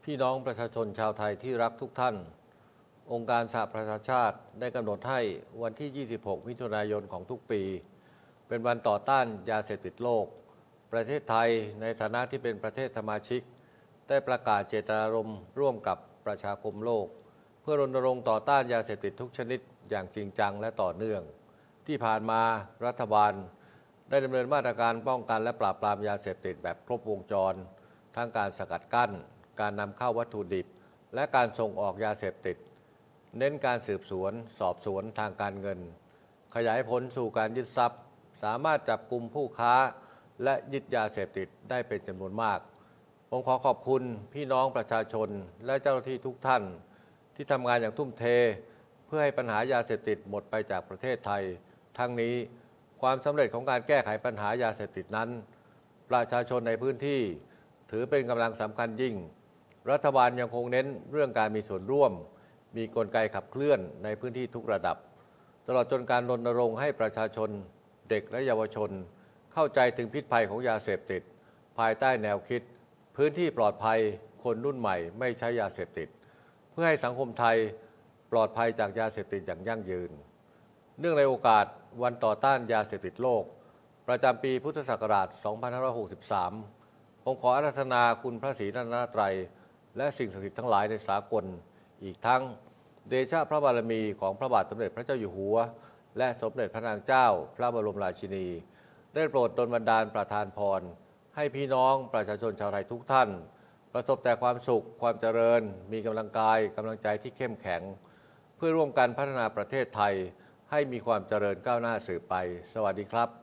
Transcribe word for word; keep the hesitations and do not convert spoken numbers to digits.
พี่น้องประชาชนชาวไทยที่รักทุกท่าน องค์การสหประชาชาติได้กำหนดให้วันที่ ยี่สิบหก มิถุนายนของทุกปี เป็นวันต่อต้านยาเสพติดโลก ประเทศไทยในฐานะที่เป็นประเทศสมาชิก ได้ประกาศเจตนารมณ์ร่วมกับประชาคมโลก เพื่อรณรงค์ต่อต้านยาเสพติดทุกชนิดอย่างจริงจังและต่อเนื่อง ที่ผ่านมารัฐบาลได้ดำเนินมาตรการป้องกันและปราบปรามยาเสพติดแบบครบวงจร ทั้งการสกัดกั้น การนำเข้าวัตถุดิบ และการส่งออกยาเสพติด เน้นการสืบสวน สอบสวนทางการเงิน ขยายผลสู่การยึดทรัพย์ สามารถจับกุมผู้ค้า และยึดยาเสพติดได้เป็นจำนวนมาก ผมขอขอบคุณพี่น้องประชาชนและเจ้าหน้าที่ทุกท่านที่ทำงานอย่างทุ่มเท เพื่อให้ปัญหายาเสพติดหมดไปจากประเทศไทย ทั้งนี้ความสำเร็จของการแก้ไขปัญหายาเสพติดนั้น ประชาชนในพื้นที่ถือเป็นกำลังสำคัญยิ่ง รัฐบาลยังคงเน้นเรื่องการมีส่วนร่วม มีกลไกขับเคลื่อนในพื้นที่ทุกระดับ ตลอดจนการรณรงค์ให้ประชาชนเด็กและเยาวชน เข้าใจถึงพิษภัยของยาเสพติด ภายใต้แนวคิด พื้นที่ปลอดภัยคนรุ่นใหม่ไม่ใช้ยาเสพติด เพื่อให้สังคมไทยปลอดภัยจากยาเสพติดอย่างยั่งยืน เนื่องในโอกาสวันต่อต้านยาเสพติดโลก ประจำปีพุทธศักราช สองพันห้าร้อยหกสิบสาม ผมขออาราธนาคุณพระศรีรัตนตรัย และสิ่งศักดิ์สิทธิ์ทั้งหลายในสากล อีกทั้งเดชะพระบารมีของพระบาทสมเด็จพระเจ้าอยู่หัว และสมเด็จพระนางเจ้าพระบรมราชินี ได้โปรดดลบันดาลประทานพร ให้พี่น้องประชาชนชาวไทยทุกท่าน ประสบแต่ความสุข ความเจริญ มีกำลังกายกำลังใจที่เข้มแข็ง เพื่อร่วมกันพัฒนาประเทศไทยให้มีความเจริญก้าวหน้าสืบไป สวัสดีครับ